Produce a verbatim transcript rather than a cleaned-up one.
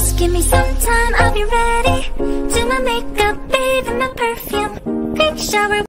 Just give me some time, I'll be ready. Do my makeup, bathe in my perfume. Take a shower.